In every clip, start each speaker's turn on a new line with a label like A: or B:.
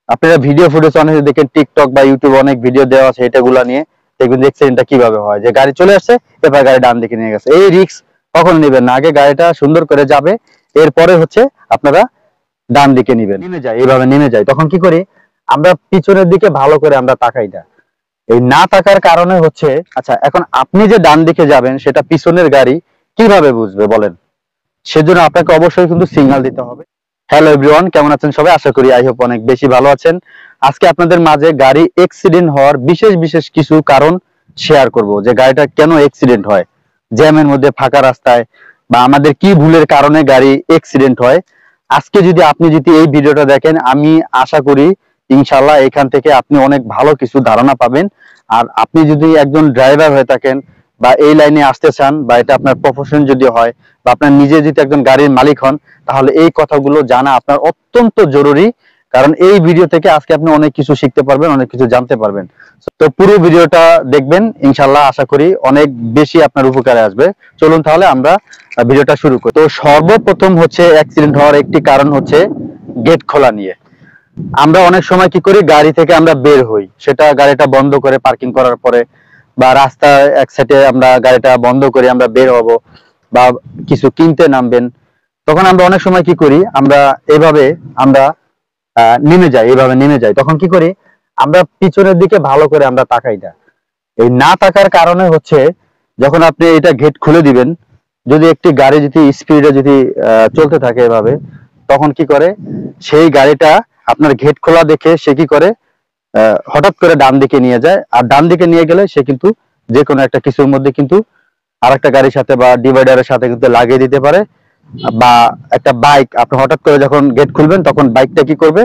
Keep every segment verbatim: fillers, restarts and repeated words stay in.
A: আপনারা video footage অনেক দেখেন, টিকটক বা ইউটিউব অনেক ভিডিও দেওয়া আছে এটাগুলা নিয়ে, দেখবেন অ্যাক্সিডেন্টটা কিভাবে হয়, যে গাড়ি চলে আসছে এবার গাড়ি ডান দিকে নিয়ে গেছে। এই রিস্ক কখনো নেবেন না, আগে গাড়িটা সুন্দর করে যাবে, এরপরে হচ্ছে আপনারা ডান দিকে নিবেন। নেমে যায়, এইভাবে নেমে যায়, তখন কি করি আমরা পিছনের দিকে ভালো করে আমরা তাকাই না। এই না তাকার কারণে হচ্ছে, আচ্ছা এখন আপনি যে ডান দিকে যাবেন সেটা পিছনের গাড়ি কিভাবে বুঝবে বলেন? সেজন্য আপনাকে অবশ্যই কিন্তু সিগন্যাল দিতে হবে। হ্যালো এভরিওয়ান, কেমন আছেন সবাই? আশা করি আই হোপ অনেক বেশি ভালো আছেন। আজকে আপনাদের মাঝে গাড়ি অ্যাক্সিডেন্ট হওয়ার বিশেষ বিশেষ কিছু কারণ শেয়ার করব, যে গাড়িটা কেন অ্যাক্সিডেন্ট হয়, জ্যামের মধ্যে, ফাঁকা রাস্তায়, বা আমাদের কি ভুলের কারণে গাড়ি অ্যাক্সিডেন্ট হয়। আজকে যদি আপনি যদি এই ভিডিওটা দেখেন, আমি আশা করি ইনশাল্লাহ এখান থেকে আপনি অনেক ভালো কিছু ধারণা পাবেন। আর আপনি যদি একজন ড্রাইভার হয়ে থাকেন বা এই লাইনে আসতে চান, বা এটা আপনার প্রফেশন যদি হয়, বা আপনার নিজে যদি একজন গাড়ির মালিক হন, তাহলে এই কথাগুলো জানা আপনার অত্যন্ত জরুরি। কারণ এই ভিডিও থেকে আজকে আপনি অনেক কিছু শিখতে পারবেন, অনেক কিছু জানতে পারবেন। তো পুরো ভিডিওটা দেখবেন, ইনশাল্লাহ আশা করি অনেক বেশি আপনার উপকারে আসবে। চলুন তাহলে আমরা ভিডিওটা শুরু করি। তো সর্বপ্রথম হচ্ছে অ্যাক্সিডেন্ট হওয়ার একটি কারণ হচ্ছে গেট খোলা নিয়ে। আমরা অনেক সময় কি করি, গাড়ি থেকে আমরা বের হই, সেটা গাড়িটা বন্ধ করে পার্কিং করার পরে, বা রাস্তায় এক সাইডে আমরা গাড়িটা বন্ধ করে আমরা বের হব, বা কিছু কিনতে নামবেন, তখন আমরা অনেক সময় কি করি, আমরা এভাবে আমরা আহ নেমে যাই, এভাবে নেমে যাই, তখন কি করি আমরা পিছনের দিকে ভালো করে আমরা তাকাই না। এই না তাকার কারণে হচ্ছে, যখন আপনি এটা গেট খুলে দিবেন, যদি একটি গাড়ি যদি স্পিডে যদি আহ চলতে থাকে এভাবে, তখন কি করে সেই গাড়িটা আপনার গেট খোলা দেখে সে কি করে আহ হঠাৎ করে ডান দিকে নিয়ে যায়। আর ডান দিকে নিয়ে গেলে সে কিন্তু যে কোনো একটা কিছুর মধ্যে কিন্তু আরেকটা গাড়ির সাথে বা ডিভাইডারের সাথে কিন্তু লাগিয়ে দিতে পারে। বা একটা বাইক আপনি হঠাৎ করে যখন গেট খুলবেন, তখন বাইকটা কি করবে,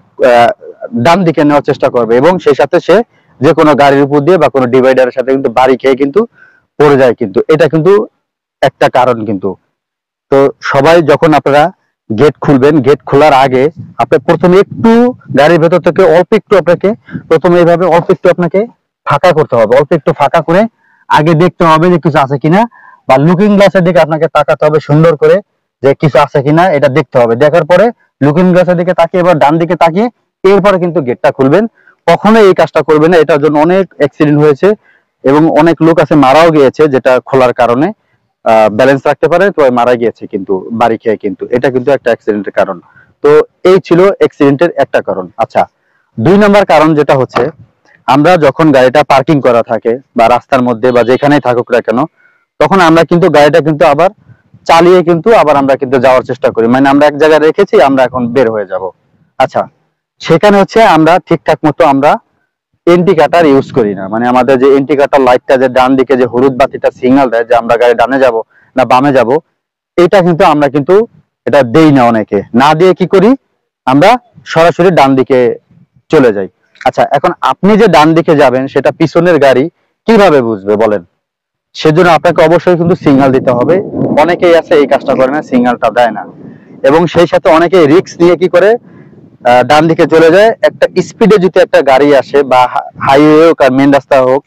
A: আহ ডান দিকে নেওয়ার চেষ্টা করবে, এবং সেই সাথে সে যে কোনো গাড়ির উপর দিয়ে বা কোনো ডিভাইডারের সাথে কিন্তু বাড়ি খেয়ে কিন্তু পড়ে যায়। কিন্তু এটা কিন্তু একটা কারণ। কিন্তু তো সবাই যখন আপনারা গেট খুলবেন, গেট খোলার আগে আপনি প্রথমে একটু গাড়ির ভেতর থেকে অল্প একটু আপনাকে প্রথমে এইভাবে অল্প একটু আপনাকে ফাঁকা করতে হবে, অল্প একটু ফাঁকা করে আগে দেখতে হবে যে কিছু আছে কিনা, বা লুকিং গ্লাসের দিকে আপনাকে তাকাতে হবে সুন্দর করে, যে কিছু আছে কিনা এটা দেখতে হবে। দেখার পরে লুকিং গ্লাসের দিকে তাকিয়ে এবার ডান দিকে তাকিয়ে এরপরে কিন্তু গেটটা খুলবেন। কখনোই এই কাজটা করবেন না, এটার জন্য অনেক অ্যাক্সিডেন্ট হয়েছে এবং অনেক লোক আছে মারাও গিয়েছে, যেটা খোলার কারণে ব্যালেন্স রাখতে পারে তো মারা গিয়েছে কিন্তু বাড়ি খেয়ে। কিন্তু এটা কিন্তু একটা অ্যাক্সিডেন্টের কারণ। তো এই ছিল অ্যাক্সিডেন্টের একটা কারণ। আচ্ছা, দুই নম্বর কারণ যেটা হচ্ছে, আমরা যখন গাড়িটা পার্কিং করা থাকে বা রাস্তার মধ্যে বা যেখানেই থাকুক না কেন, তখন আমরা কিন্তু গাড়িটা কিন্তু আবার চালিয়ে কিন্তু আবার আমরা কিন্তু যাওয়ার চেষ্টা করি, মানে আমরা এক জায়গায় রেখেছি, আমরা এখন বের হয়ে যাব। আচ্ছা, সেখানে হচ্ছে আমরা ঠিকঠাক মতো আমরা ইন্ডিকেটর ইউজ করি না, মানে আমাদের যে ইন্ডিকেটর লাইটটা যে ডান দিকে যে হলুদ বাতিটা সিগন্যাল দেয় যে আমরা গাড়ি ডানে যাব না বামে যাব, এটা কিন্তু আমরা কিন্তু এটা দেই না। অনেকে না দিয়ে কি করি, আমরা সরাসরি ডান দিকে চলে যাই। আচ্ছা, এখন আপনি যে ডান দিকে যাবেন সেটা পিছনের গাড়ি কিভাবে বুঝবে বলেন? সেজন্য আপনাকে অবশ্যই কিন্তু সিগন্যাল দিতে হবে। অনেকেই আছে এই কাজটা করে না, সিগন্যালটা দেয় না, এবং সেই সাথে অনেকে রিস্ক নিয়ে কি করে ডান দিকে চলে যায়। একটা স্পিডে যদি একটা গাড়ি আসে, বা হাইওয়ে হোক আর মেন রাস্তা হোক,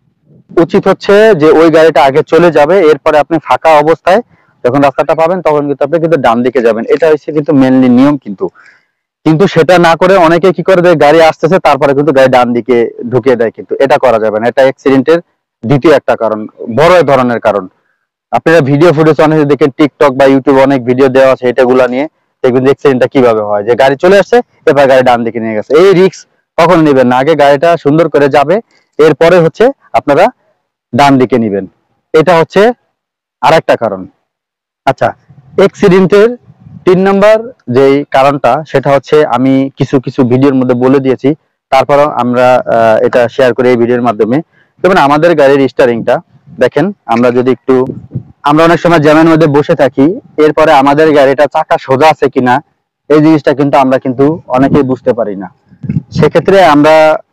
A: উচিত হচ্ছে যে ওই গাড়িটা আগে চলে যাবে, এরপরে আপনি ফাঁকা অবস্থায় যখন রাস্তাটা পাবেন তখন কিন্তু আপনি কিন্তু ডান দিকে যাবেন। এটা হচ্ছে কিন্তু মেনলি নিয়ম। কিন্তু কিন্তু সেটা না করে অনেকে কি করে, গাড়ি আসতেছে তারপরে কিন্তু গাড়ি ডান দিকে ঢুকিয়ে দেয়, কিন্তু এটা করা যাবে না। এটা অ্যাক্সিডেন্টের দ্বিতীয় একটা কারণ, বড় ধরনের কারণ। আপনারা ভিডিও ফুটেজ অনেক দেখেন, টিকটক বা ইউটিউব অনেক ভিডিও দেওয়া আছে এটাগুলা নিয়ে, দেখবেন অ্যাক্সিডেন্টটা কিভাবে হয়, যে গাড়ি চলে আসছে এবার গাড়ি ডান দিকে নিয়ে গেছে। এই রিস্ক কখনো নেবেন না, আগে গাড়িটা সুন্দর করে যাবে, এরপরে হচ্ছে আপনারা ডান দিকে নিবেন। এটা হচ্ছে আরেকটা কারণ। আচ্ছা, অ্যাক্সিডেন্টের তিন নাম্বার যেই কারণটা, সেটা হচ্ছে আমি কিছু কিছু ভিডিওর মধ্যে বলে দিয়েছি, তারপরও আমরা এটা শেয়ার করি এই ভিডিওর মাধ্যমে। যেমন আমাদের গাড়ির স্টারিংটা দেখেন, আমরা যদি একটু, আমরা অনেক সময় জ্যামের মধ্যে বসে থাকি, এরপরে আমাদের গাড়িটা চাকা সোজা আছে কিনা এই জিনিসটা কিন্তু আমরা কিন্তু অনেকেই বুঝতে পারি না। সেক্ষেত্রে আমরা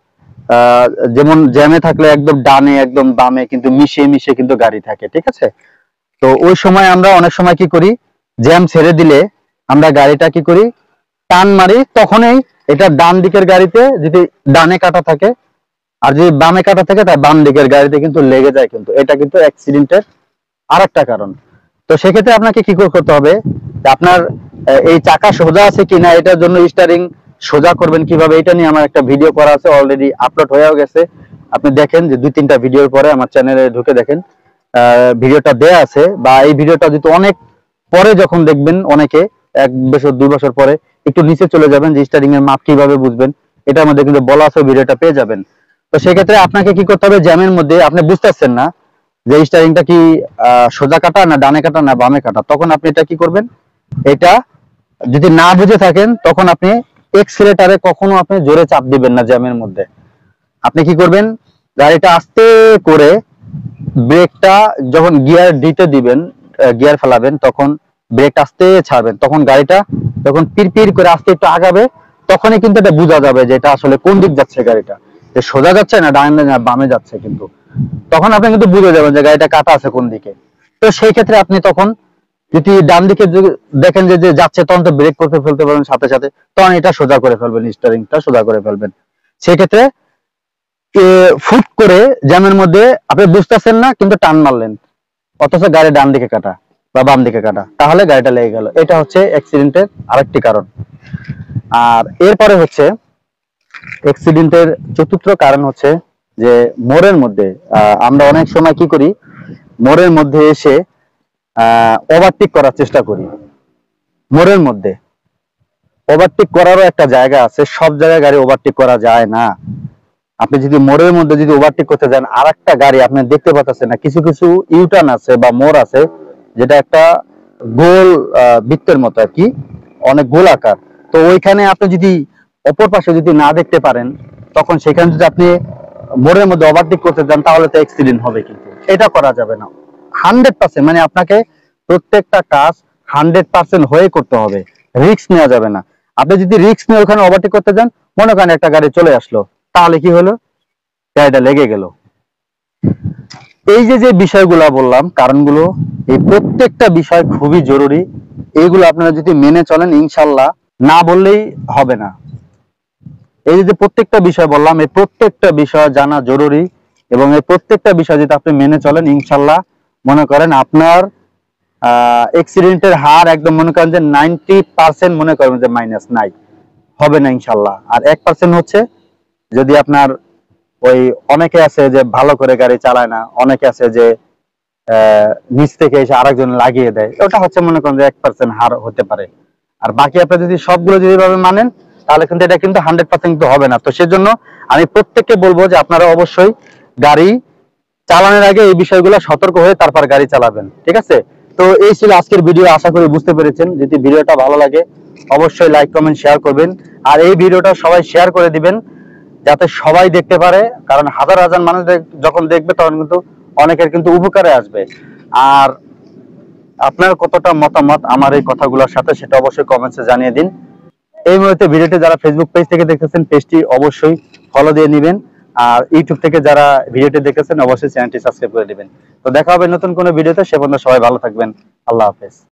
A: আহ যেমন জ্যামে থাকলে একদম ডানে একদম বামে কিন্তু মিশিয়ে মিশিয়ে কিন্তু গাড়ি থাকে, ঠিক আছে? তো ওই সময় আমরা অনেক সময় কি করি, জ্যাম ছেড়ে দিলে আমরা গাড়িটা কি করি, টান মারি, তখনই এটা ডান দিকের গাড়িতে যদি ডানে কাটা থাকে আর যদি বামে কাটা থাকে তার বাম দিকের গাড়িতে কিন্তু লেগে যায়। কিন্তু এটা কিন্তু অ্যাক্সিডেন্টের আরেকটা কারণ। তো সেক্ষেত্রে আপনাকে কি করতে হবে, আপনার এই চাকা সোজা আছে কিনা এটার জন্য স্টারিং সোজা করবেন কিভাবে এটা নিয়ে আমার একটা ভিডিও করা আছে, অলরেডি আপলোড হয়েও গেছে। আপনি দেখেন যে দুই তিনটা ভিডিওর পরে আমার চ্যানেলে ঢুকে দেখেন ভিডিওটা দেয়া আছে, বা এই ভিডিওটা যদি অনেক পরে যখন দেখবেন, অনেকে এক বছর দুই বছর পরে একটু নিচে চলে যাবেন যে স্টারিং এর মাপ কিভাবে বুঝবেন, এটার মধ্যে কিন্তু বলা আছে, ভিডিওটা পেয়ে যাবেন। তো সেক্ষেত্রে আপনাকে কি করতে হবে, জ্যামের মধ্যে আপনি বুঝতেছেন না যে স্টারিংটা কি সোজা কাটা না ডানে কাটা না বামে কাটা, তখন আপনি এটা কি করবেন, এটা যদি না বুঝে থাকেন তখন আপনি এক্সিলারেটরে কখনো আপনি জোরে চাপ দিবেন না জ্যামের মধ্যে। আপনি কি করবেন, গাড়িটা আস্তে করে ব্রেকটা যখন গিয়ার দিতে দিবেন, গিয়ার ফেলাবেন, তখন ব্রেকটা আস্তে ছাড়বেন, তখন গাড়িটা যখন পিরপির করে আস্তে একটু আগাবে, তখনই কিন্তু এটা বোঝা যাবে যে এটা আসলে কোন দিক যাচ্ছে, গাড়িটা যে সোজা যাচ্ছে না ডানে না বামে যাচ্ছে, কিন্তু তখন আপনি কিন্তু বুঝে যাবেন যে গাড়িটা কাটা আছে কোন দিকে। তো সেই ক্ষেত্রে আপনি তখন যদি ডান দিকে দেখেন যে যাচ্ছে, তখন তো ব্রেক করতে ফেলতে পারবেন সাথে সাথে, তখন এটা সোজা করে ফেলবেন, স্টিয়ারিংটা সোজা করে ফেলবেন। সেই ক্ষেত্রে ফুট করে জ্যামের মধ্যে আপনি বুঝতেছেন না, কিন্তু টান মারলেন, অথচ গাড়ি ডান দিকে কাটা বা বাম দিকে কাটা, তাহলে গাড়িটা লেগে গেল। এটা হচ্ছে অ্যাক্সিডেন্টের আরেকটি কারণ। আর এরপরে হচ্ছে অ্যাক্সিডেন্টের চতুর্থ কারণ হচ্ছে যে মোড়ের মধ্যে আমরা অনেক সময় কি করি, মোড়ের মধ্যে এসে আহ ওভারটেক করার চেষ্টা করি। মোড়ের মধ্যে ওভারটেক করারও একটা জায়গা আছে, সব জায়গায় গাড়ি ওভারটেক করা যায় না। আপনি যদি মোড়ের মধ্যে যদি ওভারটেক করতে যান, আর একটা গাড়ি আপনি দেখতে পাচ্ছেন না, কিছু কিছু ইউটার্ন আছে বা মোড় আছে যেটা একটা গোল বৃত্তের মতো আর কি, অনেক গোল আকার। তো ওইখানে আপনি যদি অপর পাশে যদি না দেখতে পারেন, তখন সেখানে যদি আপনি মোড়ের মধ্যে ওভারটেক করতে যান, তাহলে তো অ্যাক্সিডেন্ট হবে। কিন্তু এটা করা যাবে না। হান্ড্রেড পার্সেন্ট মানে আপনাকে প্রত্যেকটা কাজ হান্ড্রেড পার্সেন্ট হয়ে করতে হবে, রিস্ক নেওয়া যাবে না। আপনি যদি রিস্ক নিয়ে ওখানে ওভারটেক করতে যান, মনে করেন একটা গাড়ি চলে আসলো, তাহলে কি হলো, গাড়িটা লেগে গেল। এই যে যে বিষয়গুলো বললাম, কারণগুলো, এই প্রত্যেকটা বিষয় খুবই জরুরি। এইগুলো আপনারা যদি মেনে চলেন, ইনশাল্লাহ না বললেই হবে না। এই যে প্রত্যেকটা বিষয় বললাম, এই প্রত্যেকটা বিষয় জানা জরুরি, এবং এই প্রত্যেকটা বিষয় যদি আপনি মেনে চলেন, ইনশাল্লাহ মনে করেন আপনার আহ অ্যাক্সিডেন্টের হার একদম মনে করেন যে নাইনটি পার্সেন্ট মনে করেন যে মাইনাস নাই, হবে না ইনশাল্লাহ। আর এক পার্সেন্ট হচ্ছে যদি আপনার ওই অনেকে আছে যে ভালো করে গাড়ি চালায় না, অনেকে আছে যে আহ নিচ থেকে এসে আরেকজন লাগিয়ে দেয়, ওটা হচ্ছে মনে করেন যে এক পার্সেন্ট হার হতে পারে। আর বাকি আপনি যদি সবগুলো যদি ভাবে মানেন, তাহলে কিন্তু এটা কিন্তু হান্ড্রেড পার্সেন্ট হবে না। তো সেজন্য আমি প্রত্যেককে বলবো যে আপনারা অবশ্যই গাড়ি চালানোর আগে এই বিষয়গুলো সতর্ক হয়ে তারপর গাড়ি চালাবেন, ঠিক আছে? তো এই ছিল আজকের ভিডিও, আশা করি বুঝতে পেরেছেন। যদি ভিডিওটা ভালো লাগে অবশ্যই লাইক কমেন্ট শেয়ার করবেন, আর এই ভিডিওটা সবাই শেয়ার করে দিবেন যাতে সবাই দেখতে পারে, কারণ হাজার হাজার মানুষ যখন দেখবে তখন কিন্তু অনেকের কিন্তু উপকারে আসবে। আর আপনার কতটা মতামত আমার এই কথাগুলোর সাথে, সেটা অবশ্যই কমেন্টসে জানিয়ে দিন। এই মুহূর্তে ভিডিওটি যারা ফেসবুক পেজ থেকে দেখতেছেন, পেজটি অবশ্যই ফলো দিয়ে নেবেন, আর ইউটিউব থেকে যারা ভিডিওটি দেখতেছেন অবশ্যই চ্যানেলটি সাবস্ক্রাইব করে দিবেন। তো দেখা হবে নতুন কোনো ভিডিওতে, সে পর্যন্ত সবাই ভালো থাকবেন। আল্লাহ হাফেজ।